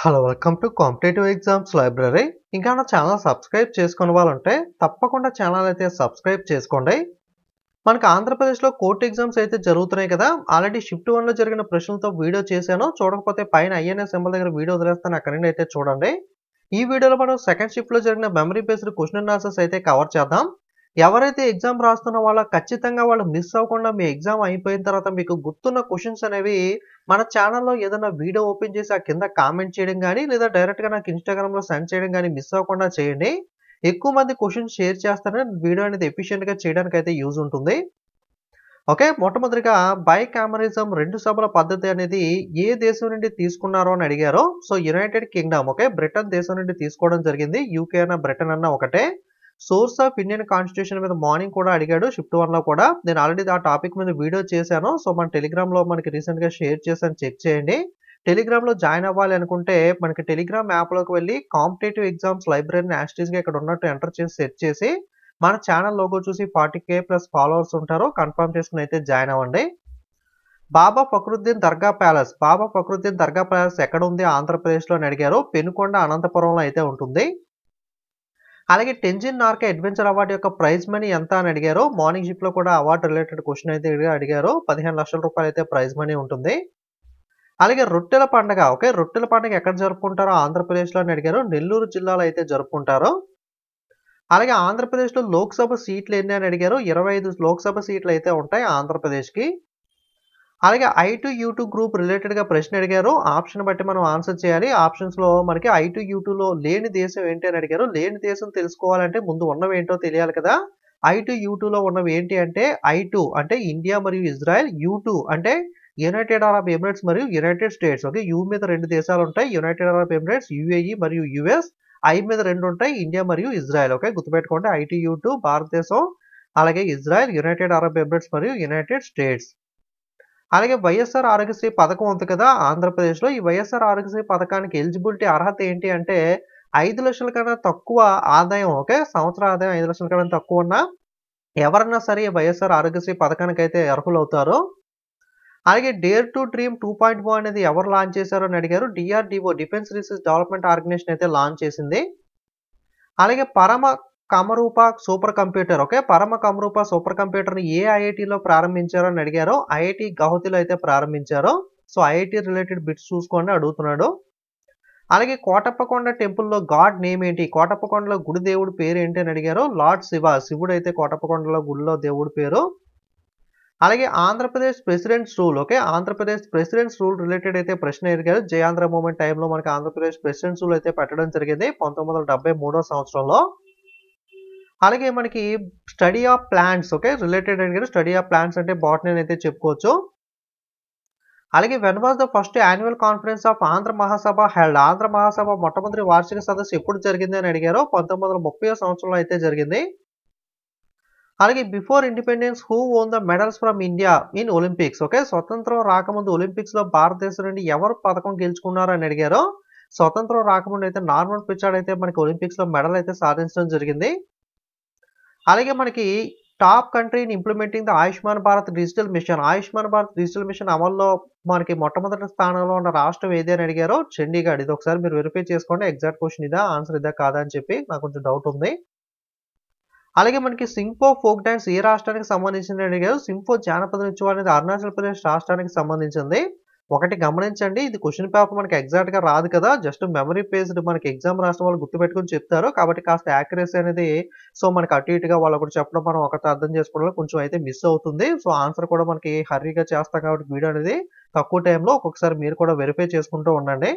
Hello welcome to competitive exams library. ఇంకా నా channel subscribe చేసుకునే వాళ్ళంటే తప్పకుండా ఛానల్ అయితే సబ్స్క్రైబ్ చేసుకోండి. మనకి ఆంధ్రప్రదేశ్లో కోర్టు ఎగ్జామ్స్ అయితే జరుగుతున్నాయి కదా. ఆల్రెడీ షిఫ్ట్ 1లో జరిగిన ప్రశ్నలతో వీడియో చేశాను. చూడకపోతే పైన ఐఎన్ఎస్ సింబల్ దగ్గర వీడియో వదిలేస్తాను, అక్కడ నుండి అయితే చూడండి. ఈ వీడియోలో మనం సెకండ్ షిఫ్ట్లో జరిగిన memory based question and answers అయితే కవర్ చేద్దాం. ఎవరైతే ఎగ్జామ్ రాస్తున్న వాళ్ళ ఖచ్చితంగా వాళ్ళు మిస్ అవ్వకుండా మీ ఎగ్జామ్ అయిపోయిన తర్వాత మీకు గుర్తున్న క్వశ్చన్స్ అనేవి మన ఛానల్లో ఏదైనా వీడియో ఓపెన్ చేసి ఆ కింద కామెంట్ చేయడం కానీ లేదా డైరెక్ట్గా నాకు ఇన్స్టాగ్రామ్లో సెండ్ చేయడం కానీ మిస్ అవ్వకుండా చేయండి. ఎక్కువ మంది క్వశ్చన్స్ షేర్ చేస్తేనే వీడియో అనేది ఎఫిషియెంట్గా చేయడానికి అయితే యూజ్ ఉంటుంది. ఓకే, మొట్టమొదటిగా బైకామరిజం రెండు సభల పద్ధతి అనేది ఏ దేశం నుండి తీసుకున్నారో అని అడిగారు. So United Kingdom, okay, Britain దేశం నుండి తీసుకోవడం జరిగింది. యూకే అన్న బ్రిటన్ అన్న ఒకటే. సోర్స్ ఆఫ్ ఇండియన్ కాన్స్టిట్యూషన్ మీద మార్నింగ్ కూడా అడిగాడు షిఫ్ట్ 1లో కూడా. నేను ఆల్రెడీ ఆ టాపిక్ మీద వీడియో చేశాను. సో మన టెలిగ్రామ్లో మనకి రీసెంట్గా షేర్ చేశాను, చెక్ చేయండి. టెలిగ్రామ్లో జాయిన్ అవ్వాలి అనుకుంటే మనకి టెలిగ్రామ్ యాప్లోకి వెళ్ళి కాంపిటేటివ్ ఎగ్జామ్స్ లైబ్రరీని యాస్టీస్గా ఇక్కడ ఉన్నట్టు ఎంటర్ చేసి సెర్చ్ చేసి మన ఛానల్ లోగో చూసి 40K+ ఫాలోవర్స్ ఉంటారు, కన్ఫర్మ్ చేసుకుని అయితే జాయిన్ అవ్వండి. బాబా ఫక్రుద్దీన్ దర్గా ప్యాలెస్, బాబా ఫక్రుద్దీన్ దర్గా ప్యాలెస్ ఎక్కడ ఉంది ఆంధ్రప్రదేశ్లో అని అడిగారు. పెనుకొండ అనంతపురంలో అయితే ఉంటుంది. అలాగే టెంజిన్ నార్కే అడ్వెంచర్ అవార్డు యొక్క ప్రైజ్ మనీ ఎంత అని అడిగారు. మార్నింగ్ షిఫ్ట్లో కూడా అవార్డు రిలేటెడ్ క్వశ్చన్ అయితే అడిగారు. 15 లక్షల రూపాయలు అయితే ప్రైజ్ మనీ ఉంటుంది. అలాగే రొట్టెల పండుగ, ఓకే, రొట్టెల పండుగ ఎక్కడ జరుపుకుంటారో ఆంధ్రప్రదేశ్లో అని అడిగారు. నెల్లూరు జిల్లాలో అయితే జరుపుకుంటారు. అలాగే ఆంధ్రప్రదేశ్లో లోక్సభ సీట్లు ఎన్ని అని అడిగారు. 25 లోక్సభ సీట్లు అయితే ఉంటాయి ఆంధ్రప్రదేశ్కి. అలాగే I2U2 గ్రూప్ రిలేటెడ్గా ప్రశ్న అడిగారు. ఆప్షన్ బట్టి మనం ఆన్సర్ చేయాలి. ఆప్షన్స్లో మనకి I2U2లో లేని దేశం ఏంటి అని అడిగారు. లేని దేశం తెలుసుకోవాలంటే ముందు ఉన్నవి ఏంటో తెలియాలి కదా. I2U2లో ఉన్నవి ఏంటి అంటే I2 అంటే ఇండియా మరియు ఇజ్రాయెల్, U2 అంటే యునైటెడ్ అరబ్ ఎమిరేట్స్ మరియు యునైటెడ్ స్టేట్స్. ఓకే, యూ మీద 2 దేశాలు ఉంటాయి, యునైటెడ్ అరబ్ ఎమిరేట్స్, UAE మరియు US. ఐ మీద 2 ఉంటాయి, ఇండియా మరియు ఇజ్రాయెల్. ఓకే, గుర్తుపెట్టుకోండి. I2U2 భారతదేశం, అలాగే ఇజ్రాయెల్, యునైటెడ్ అరబ్ ఎమిరేట్స్ మరియు యునైటెడ్ స్టేట్స్. అలాగే వైఎస్ఆర్ ఆరోగ్యశ్రీ పథకం ఉంది కదా ఆంధ్రప్రదేశ్లో. ఈ వైఎస్ఆర్ ఆరోగ్యశ్రీ పథకానికి ఎలిజిబిలిటీ అర్హత ఏంటి అంటే 5 లక్షల కన్నా తక్కువ ఆదాయం, ఓకే, సంవత్సర ఆదాయం 5 లక్షల కన్నా తక్కువ ఉన్న ఎవరన్నా సరే వైఎస్ఆర్ ఆరోగ్యశ్రీ పథకానికి అయితే అర్హులు అవుతారు. అలాగే డేర్ టు డ్రీమ్ 2.0 అనేది ఎవరు లాంచ్ చేశారో అని అడిగారు. DRDO, defence research development organisation అయితే లాంచ్ చేసింది. అలాగే పరమ కమరూప సూపర్ కంప్యూటర్, ఓకే, పరమ కమరూప సూపర్ కంప్యూటర్ని ఏ ఐఐటీలో ప్రారంభించారో అని అడిగారు. ఐఐటి గౌహతిలో అయితే ప్రారంభించారు. సో ఐఐటి రిలేటెడ్ బిట్స్ చూసుకోండి, అడుగుతున్నాడు. అలాగే కోటప్పకొండ టెంపుల్లో గాడ్ నేమ్ ఏంటి, కోటప్పకొండలో గుడి దేవుడి పేరు ఏంటి అని అడిగారు. లార్డ్ శివ, శివుడు అయితే కోటప్పకొండలో గుడిలో దేవుడి పేరు. అలాగే Andhra Pradesh president's rule, okay, Andhra Pradesh president's rule related అయితే ప్రశ్న అడిగారు. జయాంధ్ర మూమెంట్ టైంలో మనకి ఆంధ్రప్రదేశ్ ప్రెసిడెంట్స్ రూల్ అయితే పెట్టడం జరిగింది 1973వ సంవత్సరంలో. అలాగే మనకి study of plants, okay, related అడిగారు. స్టడీ ఆఫ్ ప్లాంట్స్ అంటే బాటనీ అయితే చెప్పుకోవచ్చు. అలాగే when was the first annual conference of Andhra Mahasabha held, Andhra Mahasabha మొట్టమొదటి వార్షిక సదస్సు ఎప్పుడు జరిగింది అని అడిగారు. 1930వ సంవత్సరంలో అయితే జరిగింది. అలాగే before independence who won the medals from India in Olympics, okay, స్వతంత్రం రాకముందు ఒలింపిక్స్లో భారతదేశం నుండి ఎవరు పథకం గెలుచుకున్నారు అని అడిగారు. స్వతంత్రం రాకముందు అయితే నార్మన్ పిచార్డ్ అయితే మనకి ఒలింపిక్స్లో మెడల్ అయితే సాధించడం జరిగింది. అలాగే మనకి టాప్ కంట్రీని implementing the Ayushman Bharat digital mission, Ayushman Bharat digital mission అమల్లో మనకి మొట్టమొదటి స్థానంలో ఉన్న రాష్ట్రం ఏది అని అడిగారు. చండీగఢ్. ఇది ఒకసారి మీరు వెరిఫై చేసుకోండి, ఎగ్జాక్ట్ క్వశ్చన్ ఇదా, ఆన్సర్ ఇదా కాదా అని చెప్పి నాకు కొంచెం డౌట్ ఉంది. అలాగే మనకి సింఫో ఫోక్ డాన్స్ ఏ రాష్ట్రానికి సంబంధించింది అడిగారు. సింఫో జానపద నృత్యం అనేది అరుణాచల్ ప్రదేశ్ రాష్ట్రానికి సంబంధించింది. ఒకటి గమనించండి, ఇది క్వశ్చన్ పేపర్ మనకి ఎగ్జాక్ట్గా రాదు కదా, జస్ట్ మెమరీ బేస్డ్ మనకి ఎగ్జామ్ రాసిన వాళ్ళు గుర్తుపెట్టుకుని చెప్తారు కాబట్టి కాస్త యాక్యురసీ అనేది సో మనకి అటు ఇటుగా వాళ్ళు ఒకటి చెప్పడం మనం ఒకటి అర్థం చేసుకోవడంలో కొంచెం అయితే మిస్ అవుతుంది. సో ఆన్సర్ కూడా మనకి హర్రీగా చేస్తాం కాబట్టి వీడియో అనేది తక్కువ టైంలో ఒక్కొక్కసారి మీరు కూడా వెరిఫై చేసుకుంటూ ఉండండి.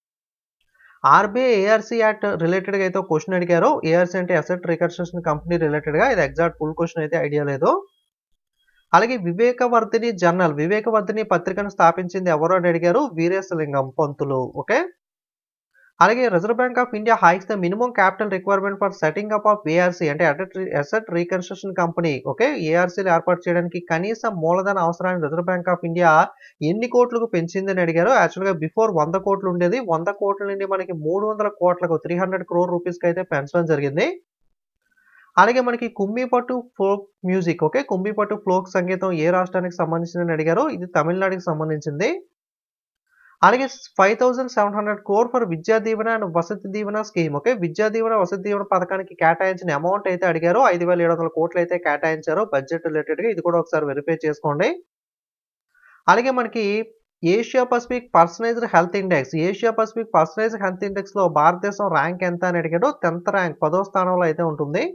ఆర్బీఐ ఏఆర్సీ యాక్ట్ రిలేటెడ్గా అయితే క్వశ్చన్ అడిగారు. ఏఆర్సీ అంటే అసెట్ రికన్స్ట్రక్షన్ కంపెనీ రిలేటెడ్గా. ఇది ఎగ్జాక్ట్ ఫుల్ క్వశ్చన్ అయితే ఐడియా లేదు. అలాగే వివేకవర్ధిని జర్నల్, వివేకవర్ధిని పత్రికను స్థాపించింది ఎవరు అని అడిగారు. వీరేశలింగం పంతులు. ఓకే, అలాగే Reserve Bank of India hikes the minimum capital requirement for setting up of ARC అంటే అసెట్ రీకన్స్ట్రక్షన్ కంపెనీ. ఓకే, ఏఆర్సీలు ఏర్పాటు చేయడానికి కనీస మూలధన అవసరాన్ని రిజర్వ్ బ్యాంక్ ఆఫ్ ఇండియా ఎన్ని కోట్లకు పెంచింది అని అడిగారు. యాక్చువల్గా బిఫోర్ 100 కోట్లు ఉండేది, 100 కోట్ల నుండి మనకి 300 కోట్లకు 300 crore రూపీస్కి అయితే పెంచడం జరిగింది. అలాగే మనకి Kumbhipattu folk music, okay, Kumbhipattu folk సంగీతం ఏ రాష్ట్రానికి సంబంధించిందని అడిగారు. ఇది తమిళనాడుకి సంబంధించింది. అలాగే 5700 crore for Vidya Deevena and Vasathi Deevena scheme. Okay. Vidya Deevena, Vasathi Deevena పథకానికి కేటాయించిన అమౌంట్ అయితే అడిగారు. 5700 కోట్లు అయితే కేటాయించారు బడ్జెట్ రిలేటెడ్‌గా. ఇది కూడా ఒకసారి వెరిఫై చేసుకోండి. అలాగే మనకి Asia Pacific personalised health index. Asia Pacific personalised health ఇండెక్స్‌లో భారతదేశం ర్యాంక్ ఎంత అని అడిగాడు. 10th ర్యాంక్ 10వ స్థానంలో అయితే ఉంటుంది.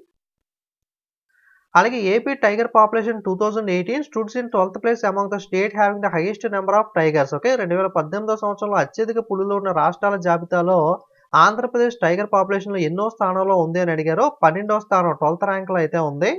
అలాగే AP tiger population 2018 stood in 12th place among the state having the highest number of tigers. Okay. 2018 సంవత్సరంలో అత్యధిక పులులు ఉన్న రాష్ట్రాల జాబితాలో ఆంధ్రప్రదేశ్ టైగర్ పాపులేషన్‌లో ఎన్నో స్థానంలో ఉంది అని అడిగారు. 12వ స్థానం 12th ర్యాంక్‌లో అయితే ఉంది.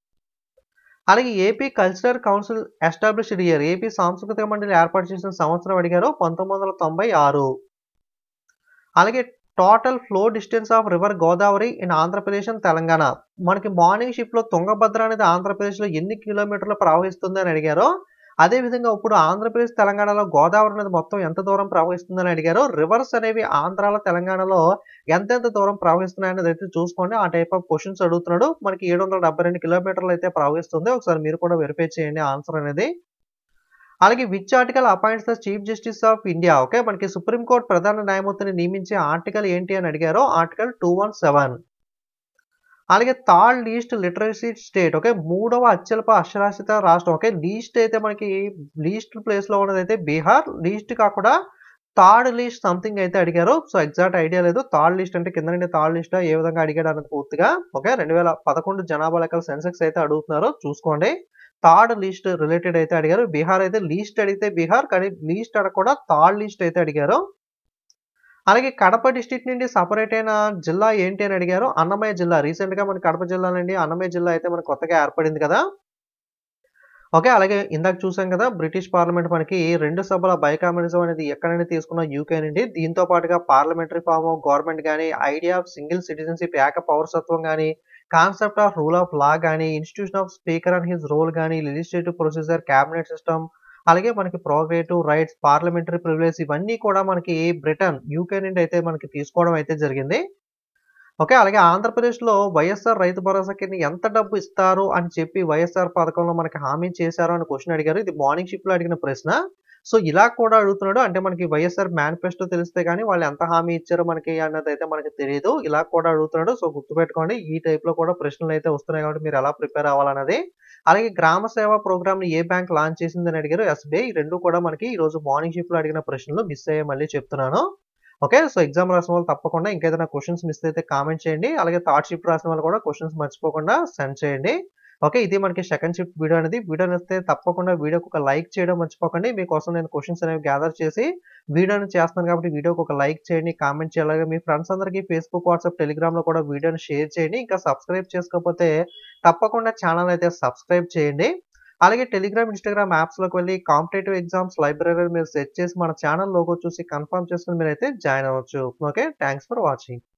అలాగే AP cultural council established year. AP సాంస్కృతిక మండలి ఏర్పాటు చేసిన సంవత్సరం అడిగారు. 1996. అలాగే total flow distance of river Godavari in Andhra Pradesh and Telangana. మనకి మార్నింగ్ షిఫ్ట్‌లో తుంగభద్ర అనేది ఆంధ్రప్రదేశ్‌లో ఎన్ని కిలోమీటర్లు ప్రవహిస్తుంది అని అడిగారు. అదేవిధంగా ఇప్పుడు ఆంధ్రప్రదేశ్, తెలంగాణలో గోదావరి అనేది మొత్తం ఎంత దూరం ప్రవహిస్తుందని అడిగారు. రివర్స్ అనేవి ఆంధ్రాలో, తెలంగాణలో ఎంతెంత దూరం ప్రవహిస్తున్నాయనేది అయితే చూసుకోండి. ఆ టైప్ ఆఫ్ క్వెషన్స్ అడుగుతున్నాడు. మనకి 772 కిలోమీటర్లు అయితే ప్రవహిస్తుంది. ఒకసారి మీరు కూడా వెరిఫై చేయండి ఆన్సర్ అనేది. అలాగే which article appoints the chief justice of India. Okay. మనకి సుప్రీం కోర్టు ప్రధాన న్యాయమూర్తిని నియమించే ఆర్టికల్ ఏంటి అని అడిగారు. ఆర్టికల్ 217. అలాగే third least literacy state. Okay. మూడవ అత్యల్ప అక్షరాస్యత రాష్ట్రం. ఓకే. లీస్ట్ అయితే మనకి లీస్ట్ ప్లేస్‌లో ఉన్నదైతే బీహార్. లీస్ట్ కాకుండా థర్డ్ లీస్ట్ సంథింగ్ అయితే అడిగారు. సో ఎగ్జాక్ట్ ఐడియా లేదు. థర్డ్ లీస్ట్ అంటే కింద నుండి థర్డ్ లిస్టా ఏ విధంగా అడిగాడు అన్నది పూర్తిగా. ఓకే. 2011 జనాభా లెక్కల సెన్సెక్స్ అయితే అడుగుతున్నారు. చూసుకోండి. థర్డ్ లీస్ట్ రిలేటెడ్ అయితే అడిగారు. బీహార్ అయితే లీస్ట్ అడిగితే బీహార్, కానీ లీస్ట్ అడగకుండా థర్డ్ లీస్ట్ అయితే అడిగారు. అలాగే కడప డిస్ట్రిక్ట్ నుండి సెపరేట్ అయిన జిల్లా ఏంటి అని అడిగారు. అన్నమయ్య జిల్లా. రీసెంట్‌గా మన కడప జిల్లా నుండి అన్నమయ్య జిల్లా అయితే మనకు కొత్తగా ఏర్పడింది కదా! ఓకే. అలాగే ఇందాక చూసాం కదా! బ్రిటిష్ పార్లమెంట్ మనకి 2 సభల బైకామనిజం అనేది ఎక్కడి నుండి తీసుకున్నాం? యూకే నుండి. దీంతో పాటుగా పార్లమెంటరీ ఫార్మ్ ఆఫ్ గవర్నమెంట్ గాని, ఐడియా ఆఫ్ సింగిల్ సిటిజన్‌షిప్ ఏక పౌరసత్వం గాని, concept of rule of law గాని, institution of speaker and his role గాని, లెజిస్లేటివ్ ప్రొసీజర్, క్యాబినెట్ సిస్టమ్, అలాగే మనకి ప్రోగేటివ్ రైట్స్, పార్లమెంటరీ ప్రివిలేజ్ ఇవన్నీ కూడా మనకి బ్రిటన్, యూకే నుండి అయితే మనకి తీసుకోవడం అయితే జరిగింది. ఓకే. అలాగే ఆంధ్రప్రదేశ్‌లో వైఎస్ఆర్ రైతు భరోసా కింద ఎంత డబ్బు ఇస్తారు అని చెప్పి వైఎస్ఆర్ పథకంలో మనకి హామీ చేశారు అని క్వెషన్ అడిగారు. ఇది మార్నింగ్ షిఫ్ట్‌లో అడిగిన ప్రశ్న. సో ఇలా కూడా అడుగుతున్నాడు. అంటే మనకి వైఎస్ఆర్ మేనిఫెస్టో తెలిస్తే గాని వాళ్ళు ఎంత హామీ ఇచ్చారో మనకి అన్నదైతే మనకి తెలీదు. ఇలా కూడా అడుగుతున్నాడు. సో గుర్తుపెట్టుకోండి. ఈ టైప్‌లో కూడా ప్రశ్నలైతే వస్తున్నాయి కాబట్టి మీరు ఎలా ప్రిపేర్ అవ్వాలన్నది. అలాగే గ్రామ సేవా ప్రోగ్రామ్‌ని ఏ బ్యాంక్ లాంచ్ చేసిందని అడిగారు. ఎస్‌బీఐ. ఈ 2 కూడా మనకి ఈరోజు మార్నింగ్ షిఫ్ట్‌లో అడిగిన ప్రశ్నలు మిస్ అయ్యాయి మళ్ళీ చెప్తున్నాను. ఓకే. సో ఎగ్జామ్ రాసిన వాళ్ళు తప్పకుండా ఇంకేదైనా క్వెషన్స్ మిస్ అయితే కామెంట్ చేయండి. అలాగే థర్డ్ షిఫ్ట్ రాసిన వాళ్ళు కూడా క్వెషన్స్ మర్చిపోకుండా సెండ్ చేయండి. ఓకే. ఇది మనకి సెకండ్ షిఫ్ట్ వీడియో అనేది. వీడియో నచ్చితే తప్పకుండా వీడియోకి ఒక లైక్ చేయడం మర్చిపోకండి. మీకోసం నేను క్వెషన్స్ అనేవి గ్యాదర్ చేసి వీడియోని చేస్తున్నాను కాబట్టి వీడియోకి ఒక లైక్ చేయండి, కామెంట్ చేయాలి. అలాగే మీ ఫ్రెండ్స్ అందరికీ ఫేస్‌బుక్, వాట్సాప్, టెలిగ్రామ్‌లో కూడా వీడియోని షేర్ చేయండి. ఇంకా సబ్స్క్రైబ్ చేసుకోకపోతే తప్పకుండా ఛానెల్ అయితే సబ్స్క్రైబ్ చేయండి. అలాగే టెలిగ్రామ్, ఇన్‌స్టాగ్రామ్ యాప్స్‌లోకి వెళ్లి కాంపిటేటివ్ ఎగ్జామ్స్ లైబ్రరీ మీరు సెర్చ్ చేసి మన ఛానెల్ లోగో చూసి కన్ఫర్మ్ చేసుకొని మీరైతే జాయిన్ అవ్వచ్చు. ఓకే. Thanks for watching.